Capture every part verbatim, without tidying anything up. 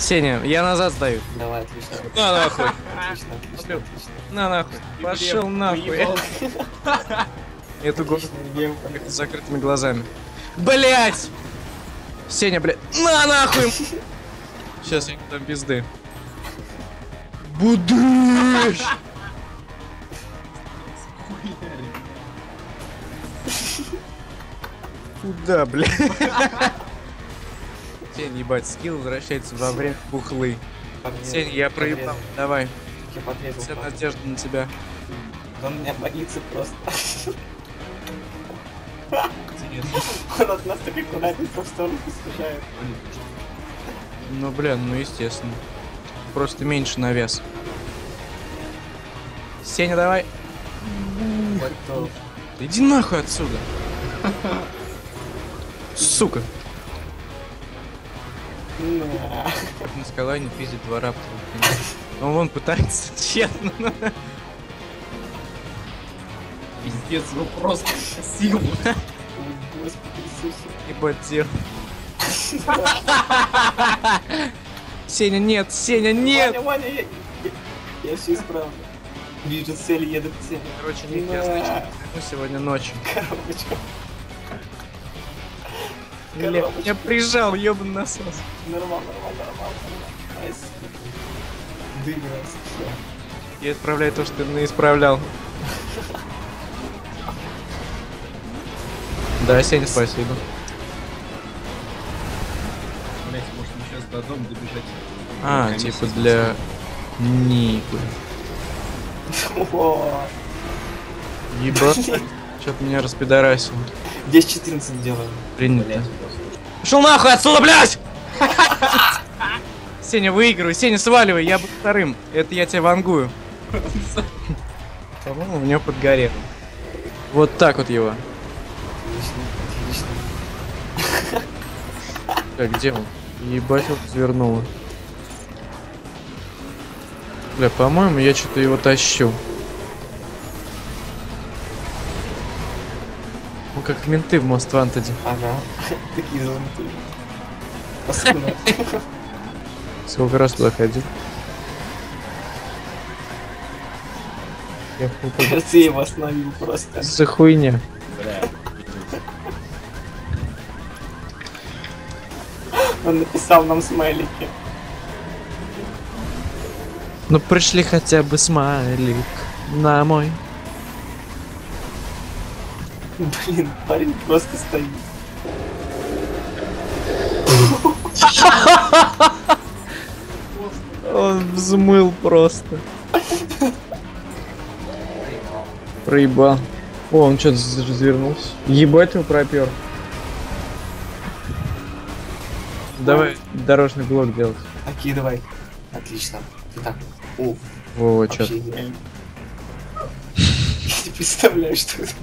Сеня, я назад сдаю. Давай, отлично. На нахуй. Отлично, отлично, отлично. На нахуй. Пошел нахуй. Эту голову с закрытыми глазами. Блять! Сеня, блядь. На нахуй! Сейчас я там пизды. Будешь! Куда, блядь? Сень, ебать, скилл возвращается во время бухлы. Сень, я проебал. Давай. Вся надежда на тебя. Он меня боится просто. Он от нас так аккуратненько в сторону спешает. Ну, блин, ну естественно. Просто меньше на вес. Сеня, давай. Готов. Иди нахуй отсюда. Сука. На. Как на скалане пиздит два раптора. Он вон пытается тщетно. Пиздец, вы просто сил. Господи Иисусе. Ебать дел. Сеня, нет, Сеня, нет! Ваня, Ваня, я, я, я все исправлю. Вижу цель, еду к цели. Короче, Ник, я значит, вернусь сегодня ночью. Коробочку. Бля, Коробочку. я прижал, ёбаный насос. Нормально, нормально, нормально. Найс. Дыгался, все. Я исправляю то, что ты исправлял. Да, Сеня, спасибо. Блять, может мы сейчас до дома добежать. А, Комиссия типа спасибо. для Нику. О, Ебать, чё-то меня распидорасил. десять четырнадцать делаем. Принято. Пошел нахуй отсюда, блядь! Сеня, выигрывай, Сеня, сваливай, я буду вторым. Это я тебя вангую. По-моему, у него подгорело. Вот так вот его. Отлично, отлично. Так, где он? Ебать, вот развернуло. Бля, по-моему, я что-то его тащу. Ну, как менты в Most Wanted. Ага, такие золотые. Паскуда. Сколько раз туда ходил? Я хуй пойду. Кажется, я его остановил просто. За хуйня. Бля. Он написал нам смайлики. Ну пришли хотя бы смайлик на мой. Блин, парень просто стоит. Он взмыл просто. Проебал. О, он что-то развернулся. Ебать его пропер. Давай дорожный блок делать. Окей, давай. Отлично. Итак. О, Во, что? вообще идеально. Я не представляю, что это.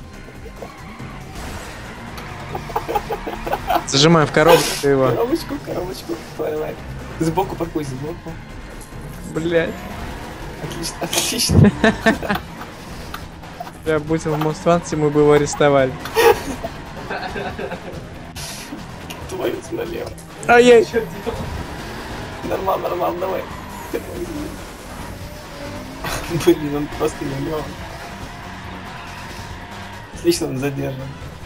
Зажимаем в коробку его. Коробочку, коробочку. Давай, давай. Сбоку паркуй, сбоку. Блять. Отлично, отлично. Я будь он в Most Wanted, мы бы его арестовали. Твою налево. Ай-яй. Нормально, нормально, давай. Блин, он просто налево. Отлично, он задержан.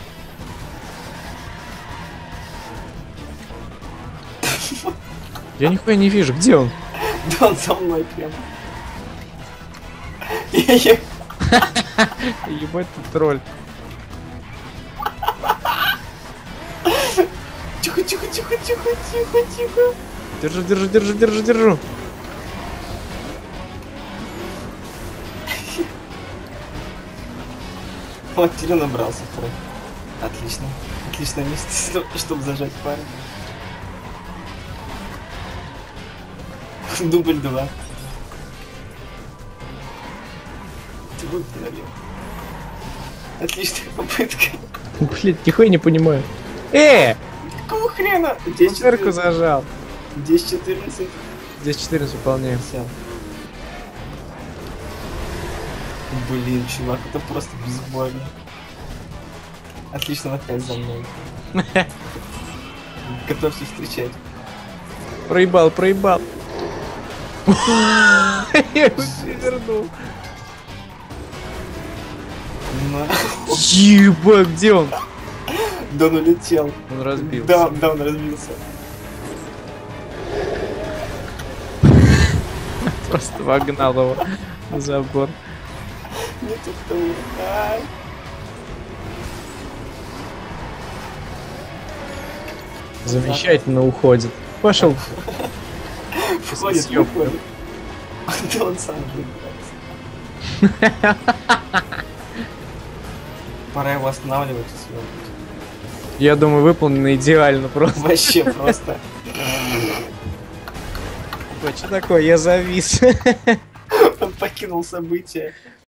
Я нихуя не вижу, где он? Да он за мной прям. Я- Ебать ты тролль. Тихо, тихо, тихо, тихо, тихо, тихо. Держу, держу, держу, держу, держу. Вот, Кирилл набрался второй. Отлично. Отличное место, чтобы зажать парня. Дубль два. Ты будь налево. Отличная попытка. Блин, нихуя не понимаю. Э! Какого хрена? десять Дверку четырнадцать. зажал. десять четырнадцать. Здесь четырнадцать выполняем. Все. Блин, чувак, это просто безбольно. Отлично, он опять за мной. Готовься встречать. Проебал, проебал. Я его перевернул. На. Ебать, где он? Да он улетел. Он разбился. Да, да, он разбился. Просто вогнал его в забор. Не тут-то. Ай. Замечательно уходит. Пошел. Входит, Съёб. выходит. Да он сам же играет. Пора его останавливать и съёбывать. Я думаю, выполнено идеально просто. Вообще просто. Что такое? Я завис. Он покинул события.